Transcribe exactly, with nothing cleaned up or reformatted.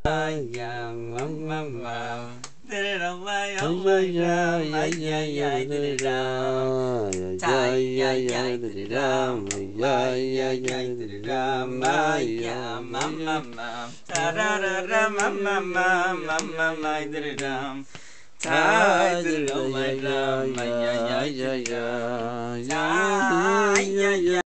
ya mama mama did it oh my oh my ya ya ya ya did it um ya ya ya did it um ya ya ya did it um ya mama mama da da da da mama mama mama did it um I did it oh my ya ya ya ya ya ya ya